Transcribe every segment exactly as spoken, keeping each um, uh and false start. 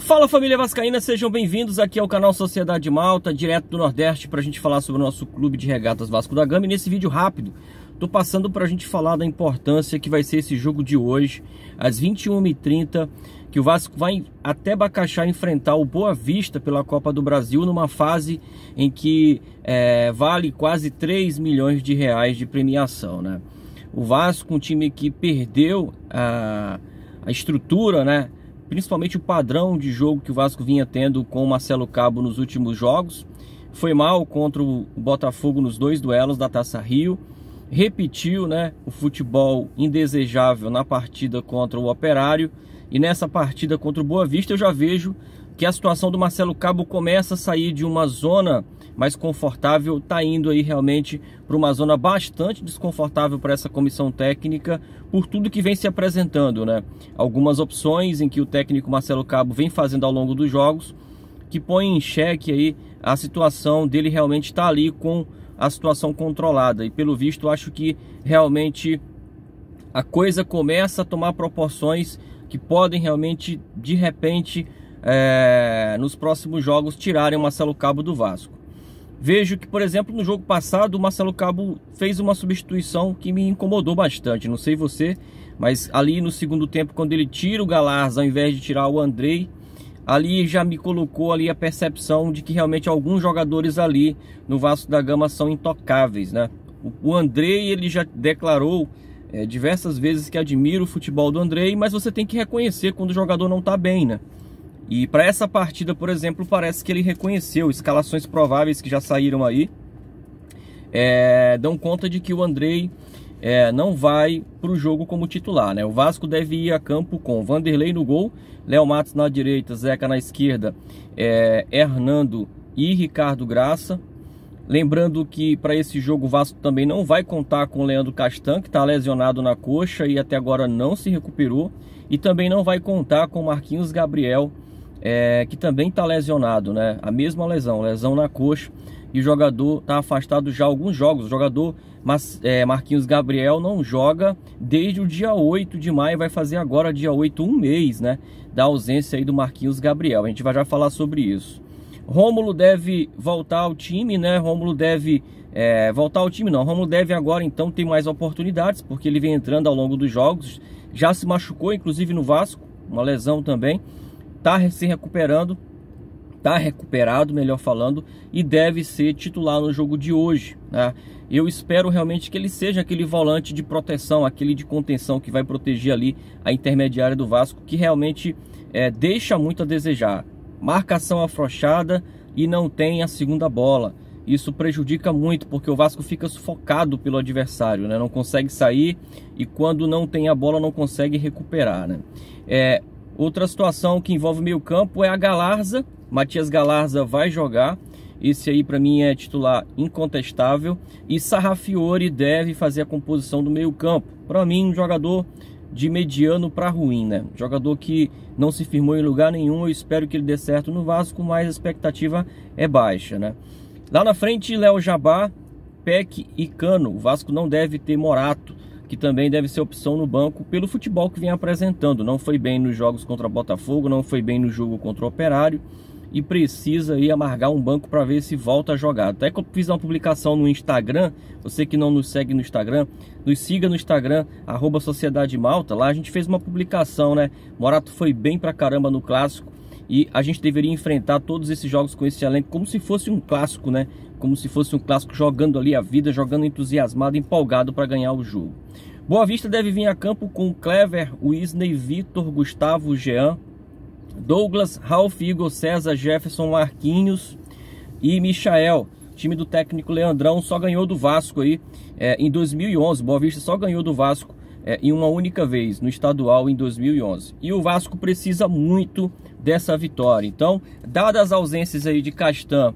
Fala, família vascaína, sejam bem-vindos aqui ao canal Sociedade Malta, direto do Nordeste, para a gente falar sobre o nosso clube de regatas Vasco da Gama. E nesse vídeo rápido, tô passando para a gente falar da importância que vai ser esse jogo de hoje, às vinte e uma e trinta, que o Vasco vai até Bacaxá enfrentar o Boa Vista pela Copa do Brasil, numa fase em que é, vale quase três milhões de reais de premiação, né? O Vasco, um time que perdeu a, a estrutura, né? Principalmente o padrão de jogo que o Vasco vinha tendo com o Marcelo Cabo nos últimos jogos. Foi mal contra o Botafogo nos dois duelos da Taça Rio. Repetiu, né, o futebol indesejável na partida contra o Operário. E nessa partida contra o Boa Vista eu já vejo que a situação do Marcelo Cabo começa a sair de uma zona mais confortável, está indo aí realmente para uma zona bastante desconfortável para essa comissão técnica, por tudo que vem se apresentando, né? Algumas opções em que o técnico Marcelo Cabo vem fazendo ao longo dos jogos, que põem em xeque aí a situação dele realmente estar ali com a situação controlada. E pelo visto, acho que realmente a coisa começa a tomar proporções que podem realmente, de repente, é, nos próximos jogos, tirarem o Marcelo Cabo do Vasco. Vejo que, por exemplo, no jogo passado, o Marcelo Cabo fez uma substituição que me incomodou bastante. Não sei você, mas ali no segundo tempo, quando ele tira o Galarza ao invés de tirar o Andrei, ali já me colocou ali a percepção de que realmente alguns jogadores ali no Vasco da Gama são intocáveis, né? O Andrei, ele já declarou é, diversas vezes que admira o futebol do Andrei, mas você tem que reconhecer quando o jogador não está bem, né? E para essa partida, por exemplo, parece que ele reconheceu. Escalações prováveis que já saíram aí é, dão conta de que o Andrei é, não vai para o jogo como titular, né? O Vasco deve ir a campo com Vanderlei no gol, Léo Matos na direita, Zeca na esquerda, é, Hernando e Ricardo Graça. Lembrando que para esse jogo o Vasco também não vai contar com o Leandro Castan, que está lesionado na coxa e até agora não se recuperou. E também não vai contar com o Marquinhos Gabriel, É, que também está lesionado, né? A mesma lesão, lesão na coxa, e o jogador está afastado já há alguns jogos. O jogador Mas, é, Marquinhos Gabriel não joga desde o dia oito de maio, vai fazer agora dia oito, um mês, né? Da ausência aí do Marquinhos Gabriel. A gente vai já falar sobre isso. Rômulo deve voltar ao time, né? Rômulo deve é, voltar ao time, não. Rômulo deve agora então ter mais oportunidades, porque ele vem entrando ao longo dos jogos. Já se machucou, inclusive no Vasco, uma lesão também. Tá se recuperando, tá recuperado, melhor falando, e deve ser titular no jogo de hoje, né? Eu espero realmente que ele seja aquele volante de proteção, aquele de contenção que vai proteger ali a intermediária do Vasco, que realmente é, deixa muito a desejar. Marcação afrouxada e não tem a segunda bola. Isso prejudica muito, porque o Vasco fica sufocado pelo adversário, né? Não consegue sair e quando não tem a bola não consegue recuperar, né? É... Outra situação que envolve meio campo é a Galarza. Matias Galarza vai jogar. Esse aí para mim é titular incontestável. E Sarrafiori deve fazer a composição do meio campo. Para mim um jogador de mediano para ruim, né? Jogador que não se firmou em lugar nenhum. Eu espero que ele dê certo no Vasco, mas a expectativa é baixa, né? Lá na frente, Léo Jabá, Peck e Cano. O Vasco não deve ter Morato, que também deve ser opção no banco pelo futebol que vem apresentando. Não foi bem nos jogos contra Botafogo, não foi bem no jogo contra o Operário e precisa aí amargar um banco para ver se volta a jogar. Até que eu fiz uma publicação no Instagram, você que não nos segue no Instagram, nos siga no Instagram, arroba Sociedade Malta. Lá a gente fez uma publicação, né? Morato foi bem pra caramba no Clássico e a gente deveria enfrentar todos esses jogos com esse elenco como se fosse um clássico, né? Como se fosse um clássico, jogando ali a vida, jogando entusiasmado, empolgado para ganhar o jogo. Boa Vista deve vir a campo com Clever, Wesley, Vitor, Gustavo, Jean, Douglas, Ralf, Igor, César, Jefferson, Marquinhos e Michael. O time do técnico Leandrão só ganhou do Vasco aí é, em dois mil e onze. Boa Vista só ganhou do Vasco é, em uma única vez, no estadual em dois mil e onze. E o Vasco precisa muito dessa vitória. Então, dadas as ausências aí de Castan,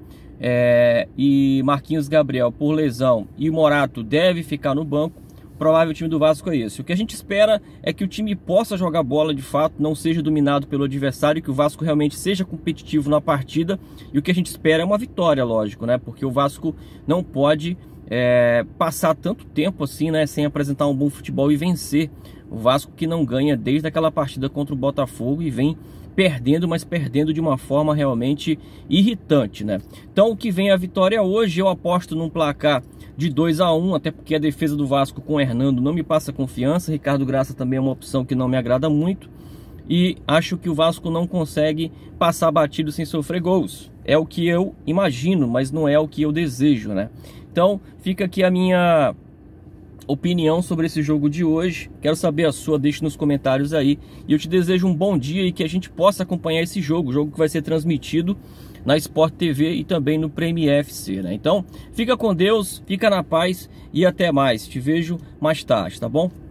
É, e Marquinhos Gabriel por lesão e Morato deve ficar no banco, o provável time do Vasco é esse. O que a gente espera é que o time possa jogar bola de fato, não seja dominado pelo adversário, que o Vasco realmente seja competitivo na partida, e o que a gente espera é uma vitória, lógico, né? Porque o Vasco não pode é, passar tanto tempo assim, né, sem apresentar um bom futebol e vencer. O Vasco que não ganha desde aquela partida contra o Botafogo e vem perdendo, mas perdendo de uma forma realmente irritante, né? Então o que vem a vitória hoje, eu aposto num placar de dois a um, até porque a defesa do Vasco com o Hernando não me passa confiança. Ricardo Graça também é uma opção que não me agrada muito, e acho que o Vasco não consegue passar batido sem sofrer gols. É o que eu imagino, mas não é o que eu desejo, né? Então fica aqui a minha opinião sobre esse jogo de hoje. Quero saber a sua, deixe nos comentários aí. E eu te desejo um bom dia e que a gente possa acompanhar esse jogo, jogo que vai ser transmitido na Sport T V e também no Premier F C, né? Então, fica com Deus, fica na paz e até mais. Te vejo mais tarde, tá bom?